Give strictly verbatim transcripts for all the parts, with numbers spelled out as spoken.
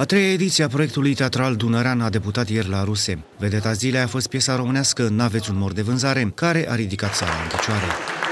A treia ediție a proiectului teatral Dunărean a debutat ieri la Ruse. Vedeta zilei a fost piesa românească N-aveți un mor de vânzare, care a ridicat sala în picioare.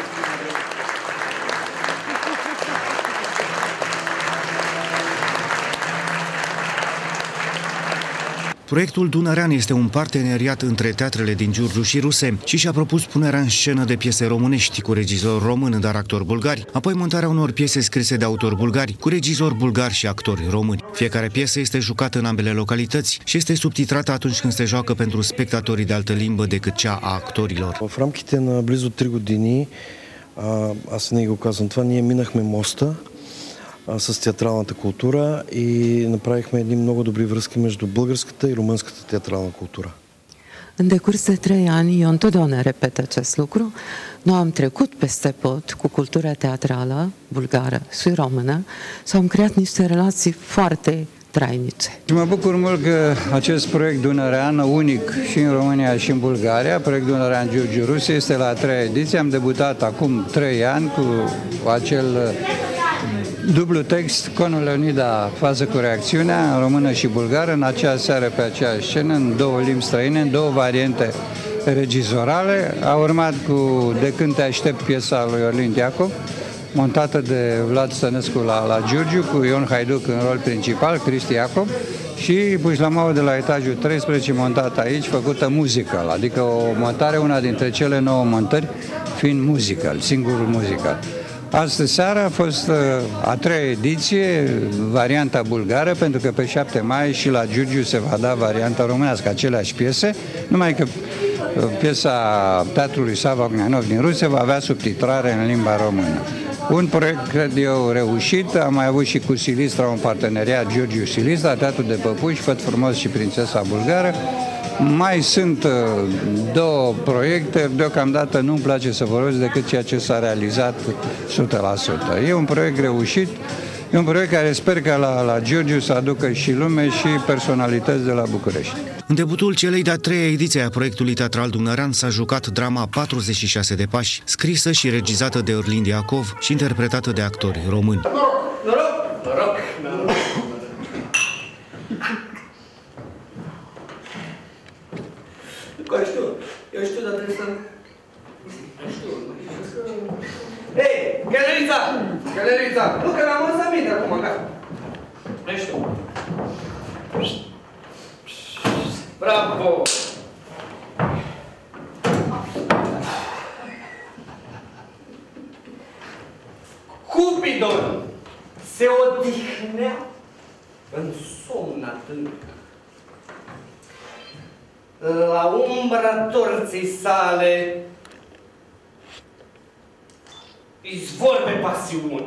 Proiectul Dunărean este un parteneriat între teatrele din Giurgiu și Ruse și și-a propus punerea în scenă de piese românești cu regizor român, dar actori bulgari, apoi montarea unor piese scrise de autori bulgari cu regizori bulgari și actori români. Fiecare piesă este jucată în ambele localități și este subtitrată atunci când se joacă pentru spectatorii de altă limbă decât cea a actorilor. В рамките на близо три години, аз не го казвам това, ние минахме моста с театралната култура и направихме едни много добри връзки между българската и румънската театрална култура. În decurs de trei ani, eu întotdeauna repet acest lucru, noi am trecut peste pod cu cultura teatrală bulgară și română și am creat niște relații foarte trainice. Mă bucur mult că acest proiect Dunărean, unic și în România și în Bulgaria, proiect Dunărean Giurgiu Ruse, este la a treia ediție. Am debutat acum trei ani cu acel dublu text, Conul Leonida, fază cu reacțiunea, în română și bulgară, în acea seară pe aceeași scenă, în două limbi străine, în două variante regizorale. A urmat cu De când te aștept, piesa lui Orlin Diacov, montată de Vlad Stănescu la, la Giurgiu, cu Ion Haiduc în rol principal, Cristi Iacob, și Pușlamaua de la etajul treisprezece, montată aici, făcută musical, adică o montare, una dintre cele nouă montări, fiind musical, singurul musical. Astă seară a fost a treia ediție, varianta bulgară, pentru că pe șapte mai și la Giurgiu se va da varianta românească, aceleași piese, numai că piesa Teatrului Sava Ognanov din Rusia va avea subtitrare în limba română. Un proiect, cred eu, reușit. Am mai avut și cu Silistra un parteneriat, Giurgiu Silistra, Teatrul de Păpuși, Făt frumos și Prințesa Bulgară. Mai sunt două proiecte, deocamdată nu-mi place să vorbesc decât ceea ce s-a realizat o sută la sută. E un proiect reușit, e un proiect care sper că la, la Giurgiu să aducă și lume și personalități de la București. În debutul celei de-a treia ediție a proiectului teatral Dunărean s-a jucat drama patruzeci și șase de pași, scrisă și regizată de Orlin Diacov și interpretată de actori români. Noroc! Noroc! Noroc! Eu știu, eu știu, dar trebuie să... Eu știu, Ei, Gălerița! Gălerița! Nu, că mi-am lăsat minte acum, gata. Eu știu. Bravo! Cupidon se odihnea în somn adânc. La umbra torței sale, izvor de pasiune.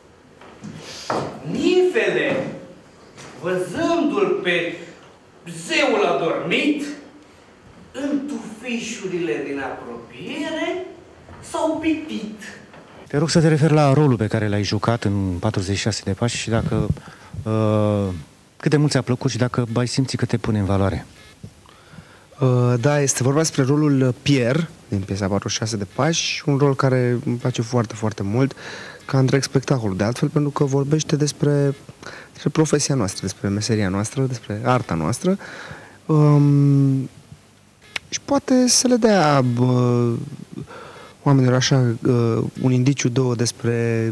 Nifele, văzându-l pe zeul adormit, în tufișurile din apropiere s-au pitit. Te rog să te referi la rolul pe care l-ai jucat în patruzeci și șase de pași și dacă uh, cât de mult ți-a plăcut și dacă ai simțit că te pune în valoare. Uh, da, este vorba despre rolul Pierre din piesa patruzeci și șase de pași, un rol care îmi place foarte, foarte mult ca întreg spectacolul, de altfel, pentru că vorbește despre, despre profesia noastră, despre meseria noastră, despre arta noastră um, și poate să le dea uh, oamenilor așa uh, un indiciu, două despre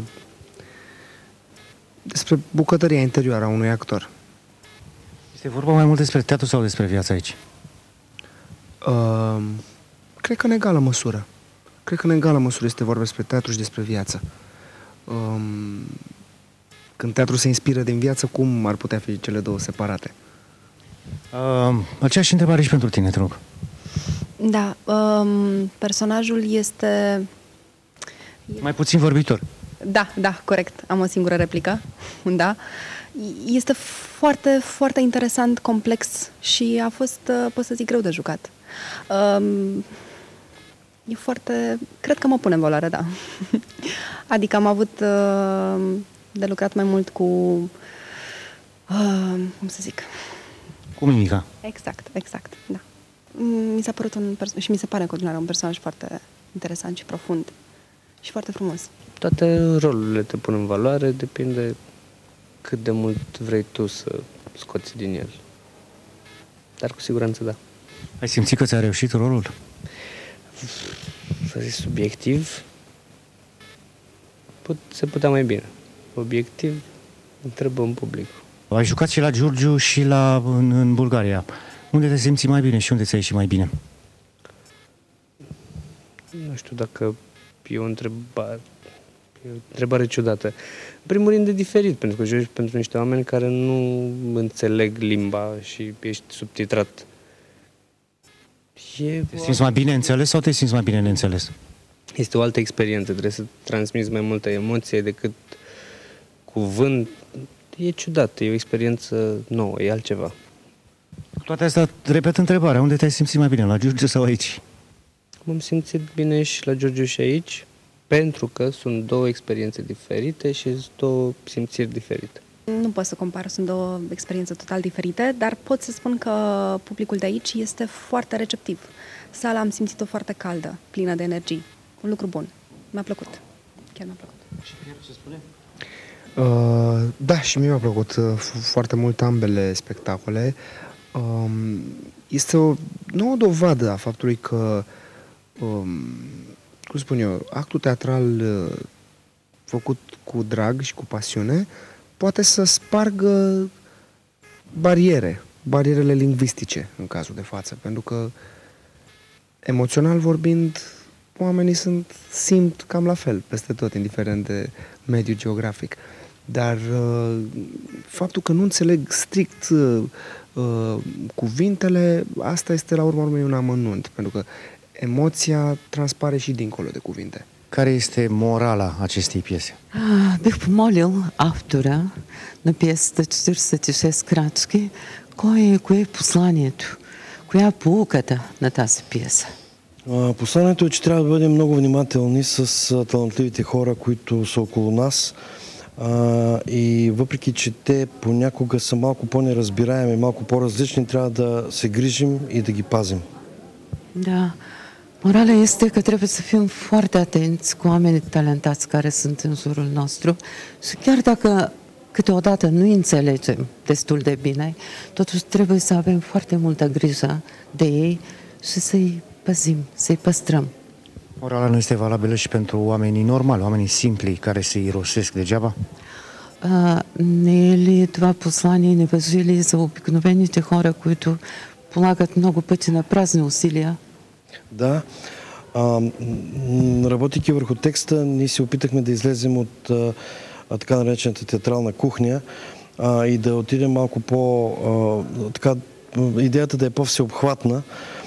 despre bucătăria interioară a unui actor. Este vorba mai mult despre teatru sau despre viața aici? Uh, cred că în egală măsură. Cred că în egală măsură este vorba despre teatru și despre viață. Um, când teatru se inspiră din viață, cum ar putea fi cele două separate? Uh, aceeași întrebare și pentru tine, te rog. Da, um, personajul este... Mai puțin vorbitor. Da, da, corect. Am o singură replică. Da. Este foarte, foarte interesant, complex și a fost, pot să zic, greu de jucat. Um, e foarte... Cred că mă pune în valoare, da. Adică am avut uh, de lucrat mai mult cu... Uh, cum să zic? Cu mimica. Exact, exact, da. Mi s-a părut un... și mi se pare în continuare un personaj foarte interesant și profund și foarte frumos. Toate rolurile te pun în valoare, depinde cât de mult vrei tu să scoți din el. Dar cu siguranță da. Ai simțit că ți-a reușit rolul? Să zic subiectiv, put, se putea mai bine. Obiectiv, întrebăm publicul. Ai jucat și la Giurgiu și la, în, în Bulgaria. Unde te simți mai bine și unde ți-a ieșit mai bine? Nu știu dacă e o întrebare, e o întrebare ciudată. În primul rând e diferit, pentru că joci pentru niște oameni care nu înțeleg limba și ești subtitrat. E Te simți mai bine înțeles sau te simți mai bine neînțeles? Este o altă experiență, trebuie să transmiți mai multă emoție decât cuvânt. E ciudat, e o experiență nouă, e altceva. Cu toate astea, repet întrebarea, unde te-ai simțit mai bine, la Giurgiu sau aici? M-am simțit bine și la Giurgiu și aici, pentru că sunt două experiențe diferite și sunt două simțiri diferite. Nu pot să compar, sunt două experiențe total diferite, dar pot să spun că publicul de aici este foarte receptiv. Sala am simțit-o foarte caldă, plină de energii. Un lucru bun. Mi-a plăcut. Chiar mi-a plăcut. Și ce spune? Uh, da, și mie mi-a plăcut uh, foarte mult ambele spectacole. Um, este o nouă dovadă a faptului că, um, cum spun eu, actul teatral uh, făcut cu drag și cu pasiune poate să spargă bariere, barierele lingvistice în cazul de față, pentru că emoțional vorbind, oamenii sunt, simt cam la fel peste tot, indiferent de mediul geografic. Dar uh, faptul că nu înțeleg strict uh, uh, cuvintele, asta este la urma urmei un amănunt, pentru că emoția transpare și dincolo de cuvinte. Care este morala acestei piese? Бих помолил автора на пиесата четиридесет и шест крачки, кое е, кое е посланието, коя е поуката на тази пиеса? Посланието е, че трябва да бъдем много внимателни с талантливите хора, които са около нас. А, и въпреки, че те понякога са малко по-неразбираеми, малко по-различни, трябва да се грижим и да ги пазим. Da. Morala este că trebuie să fim foarte atenți cu oamenii talentați care sunt în jurul nostru și chiar dacă câteodată nu înțelegem destul de bine, totuși trebuie să avem foarte multă grijă de ei și să-i păzim, să-i păstrăm. Morala nu este valabilă și pentru oamenii normali, oamenii simpli care se irosesc degeaba? А, не е ли това послание не важи ли за обикновените хора, които полагат много пъти на празни усилия? Да. А, работейки върху текста, ние се опитахме да излезем от а, така наречената театрална кухня а, и да отидем малко по... А, така, идеята да е по-всеобхватна,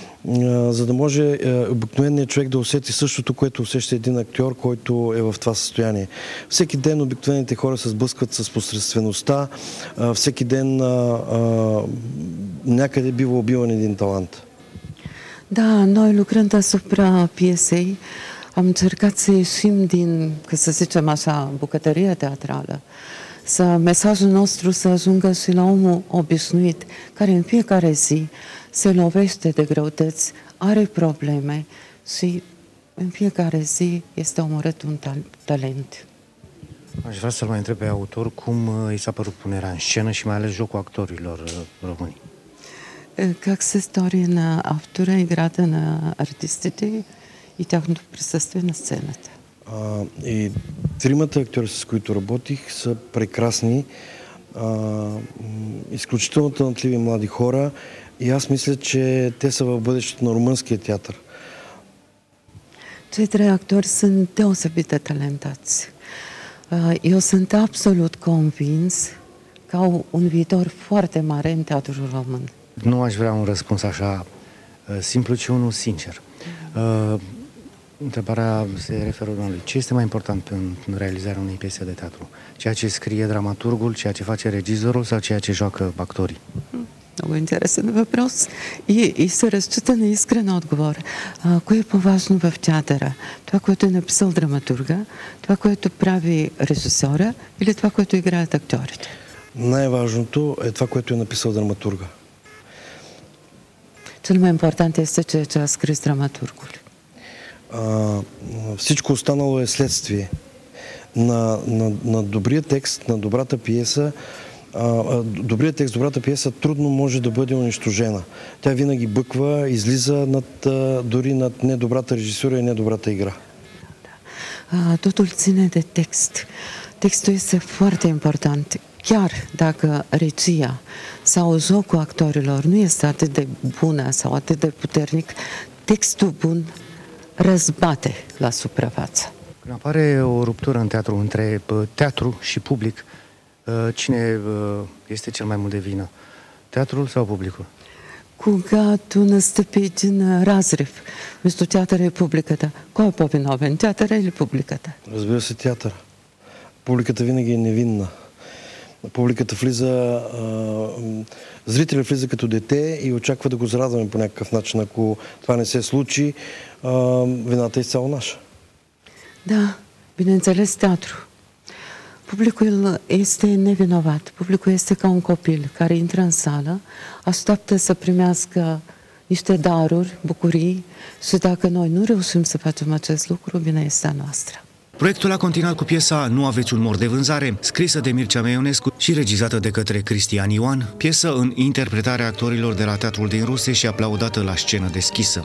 а, за да може а, обикновеният човек да усети същото, което усеща един актьор, който е в това състояние. Всеки ден обикновените хора се сблъскват с посредствеността, а, всеки ден а, а, някъде бива убиван един талант. Da, noi lucrând asupra piesei am încercat să ieșim din, ca să zicem așa, bucătăria teatrală, să mesajul nostru să ajungă și la omul obișnuit, care în fiecare zi se lovește de greutăți, are probleme și în fiecare zi este omorât un talent. Aș vrea să-l mai întreb pe autor cum i s-a părut punerea în scenă și mai ales jocul actorilor români. Как се стори на автора, играта на артистите и тяхното присъствие на сцената? А, и тримата актьори, с които работих, са прекрасни, а, изключително талантливи млади хора и аз мисля, че те са в бъдещето на румънския театър. Cei trei actori sunt deosebit de talentați. Eu sunt absolut convins că au un viitor foarte mare în teatrul român. Nu aș vrea un răspuns așa simplu, ci unul sincer. Uh, întrebarea se referă domnului. Ce este mai important în, în realizarea unei piese de teatru? Ceea ce scrie dramaturgul, ceea ce face regizorul sau ceea ce joacă actorii? Много интересен въпрос и, и се разчита на искрен отговор. А, кое е по-важно в театъра? Това, което е написал драматурга, това, което прави режисьора или това, което играят актьорите? Най-важното е това, което е написал драматурга. Cel mai important este ceea ce a scris dramaturgul. А, всичко останало е следствие. На, на, на добрия текст, на добрата пиеса а, добрият текст, добрата пиеса трудно може да бъде унищожена. Тя винаги бъква, излиза над, а, дори над недобрата режисура и недобрата игра. Totul ține de text. Textul este foarte important. Chiar dacă regia sau jocul actorilor nu este atât de bună sau atât de puternic, textul bun răzbate la suprafață. Când apare o ruptură în teatru între teatru și public, cine este cel mai mult de vină? Teatrul sau publicul? Когато настъпи един разрив между театъра и публиката, кой е по-виновен, театъра или публиката? Разбира се, театър. Публиката винаги е невинна. Публиката влиза, зрителят влиза като дете и очаква да го зарадваме по някакъв начин. Ако това не се случи, вината е изцяло наша. Da, bineînțeles, teatru. Publicul este nevinovat. Publicul este ca un copil care intră în sală, așteaptă să primească niște daruri, bucurii și dacă noi nu reușim să facem acest lucru, vina este a noastră. Proiectul a continuat cu piesa Nu aveți un mor de vânzare, scrisă de Mircea Meionescu și regizată de către Cristian Ioan, piesă în interpretarea actorilor de la Teatrul din Ruse și aplaudată la scenă deschisă.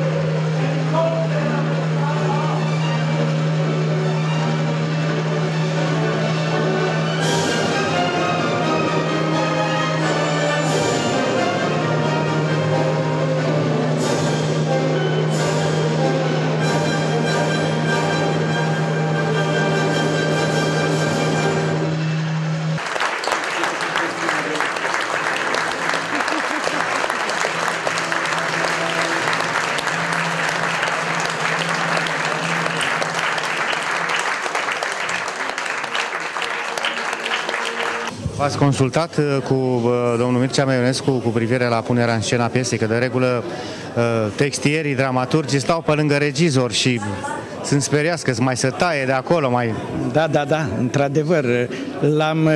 V-ați consultat cu domnul Mircea Meionescu cu privire la punerea în scenă a piesei, că de regulă textierii, dramaturgii stau pe lângă regizor și sunt speriați că mai se taie de acolo, mai... Da, da, da, într-adevăr, l-am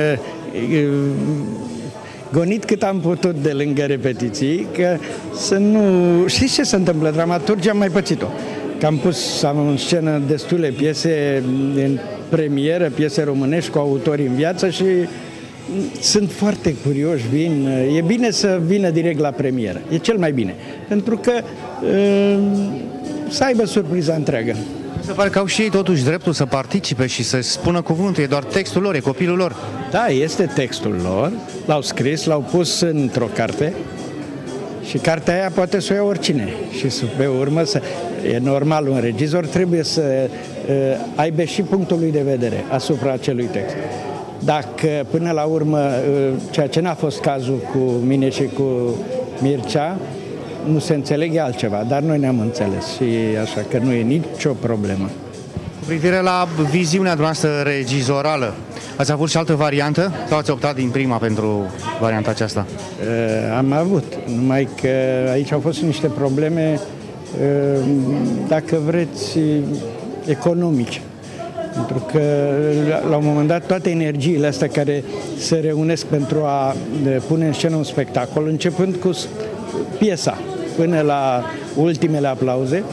gonit cât am putut de lângă repetiții, că să nu... Știți ce se întâmplă? Dramaturgii am mai pățit-o. Că am pus, am în scenă destule piese în premieră, piese românești cu autori în viață și sunt foarte curioși, vin. E bine să vină direct la premieră. E cel mai bine. Pentru că să aibă surpriza întreagă. Mi se pare că au și ei totuși dreptul să participe și să spună cuvântul. E doar textul lor, e copilul lor. Da, este textul lor. L-au scris, l-au pus într-o carte și cartea aia poate să o ia oricine. Și pe urmă, să, e normal, un regizor trebuie să uh, aibă și punctul lui de vedere asupra acelui text. Dacă până la urmă, ceea ce n-a fost cazul cu mine și cu Mircea, nu se înțelege altceva, dar noi ne-am înțeles și așa că nu e nicio problemă. Cu privire la viziunea noastră regizorală, ați avut și altă variantă sau ați optat din prima pentru varianta aceasta? Am avut, numai că aici au fost niște probleme, dacă vreți, economice. Pentru că la un moment dat toate energiile astea care se reunesc pentru a pune în scenă un spectacol, începând cu piesa până la ultimele aplauze,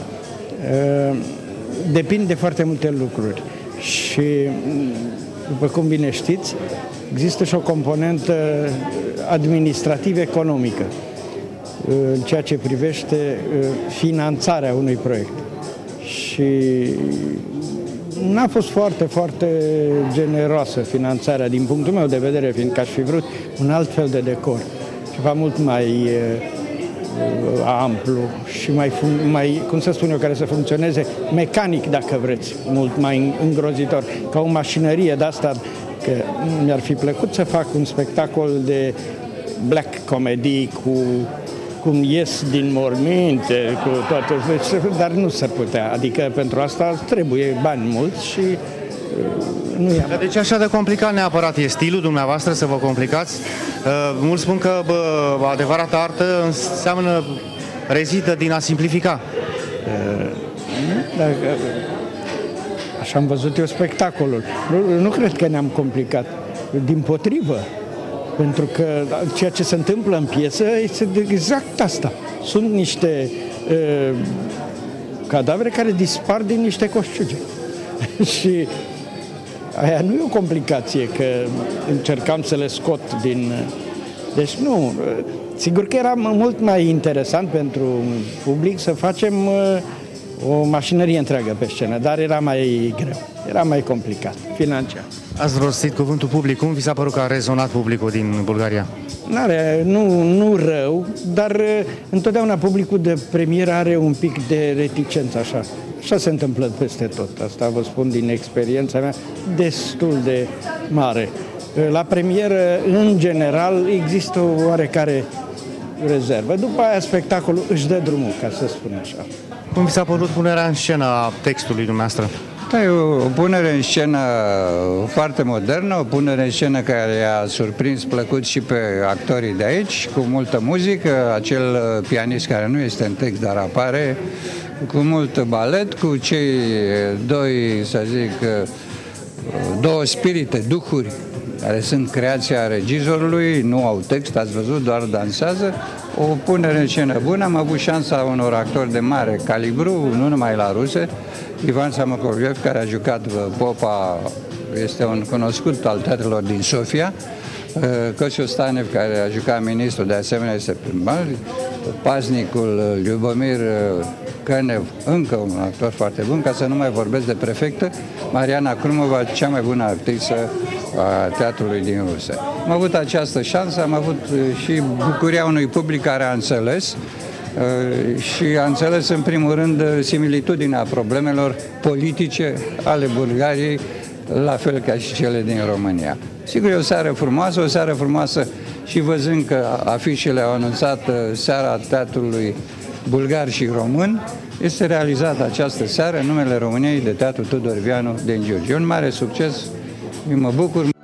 depind de foarte multe lucruri. Și, după cum bine știți, există și o componentă administrativ-economică în ceea ce privește finanțarea unui proiect. Și n-a fost foarte, foarte generoasă finanțarea din punctul meu de vedere, fiindcă aș fi vrut un alt fel de decor, ceva mult mai uh, amplu și mai, mai, cum să spun eu, care să funcționeze mecanic, dacă vreți, mult mai îngrozitor, ca o mașinărie de asta, că mi-ar fi plăcut să fac un spectacol de black comedy cu cum ies din morminte, cu toate, dar nu se putea. Adică pentru asta trebuie bani mulți și nu i-am. Deci așa de complicat neapărat e stilul dumneavoastră să vă complicați? Mulți spun că bă, adevărata artă înseamnă, rezidă din a simplifica. Dacă, așa am văzut eu spectacolul. Nu, nu cred că ne-am complicat. Dimpotrivă. Pentru că ceea ce se întâmplă în piesă este exact asta. Sunt niște uh, cadavre care dispar din niște coșciuge. Și aia nu e o complicație, că încercam să le scot din... Deci nu, sigur că era mult mai interesant pentru public să facem o mașinărie întreagă pe scenă, dar era mai greu, era mai complicat, financiar. Ați rostit cuvântul public. Cum vi s-a părut că a rezonat publicul din Bulgaria? N-are, nu, nu rău, dar întotdeauna publicul de premieră are un pic de reticență, așa. Așa se întâmplă peste tot. Asta vă spun din experiența mea, destul de mare. La premieră, în general, există o oarecare rezervă. După aia, spectacolul își dă drumul, ca să spun așa. Cum vi s-a părut punerea în scenă a textului dumneavoastră? Da, e o punere în scenă foarte modernă, o punere în scenă care a surprins plăcut și pe actorii de aici, cu multă muzică, acel pianist care nu este în text, dar apare, cu mult balet, cu cei doi, să zic, două spirite, duhuri, care sunt creația regizorului, nu au text, ați văzut, doar dansează. O punere în scenă bună, am avut șansa unor actori de mare calibru, nu numai la ruse. Ivan Samakoviev, care a jucat Popa, este un cunoscut al teatrelor din Sofia. Cosiu Stanev, care a jucat ministru, de asemenea este primar. Paznicul Ljubomir Cănev, încă un actor foarte bun, ca să nu mai vorbesc de prefectă, Mariana Krumova, cea mai bună actriță a teatrului din Rusia. Am avut această șansă, am avut și bucuria unui public care a înțeles și a înțeles în primul rând similitudinea problemelor politice ale Bulgariei, la fel ca și cele din România. Sigur, e o seară frumoasă, o seară frumoasă și văzând că afișele au anunțat seara teatrului bulgar și român, este realizată această seară în numele României de Teatru Tudor Vianu din Giurgiu. Un mare succes, mă bucur.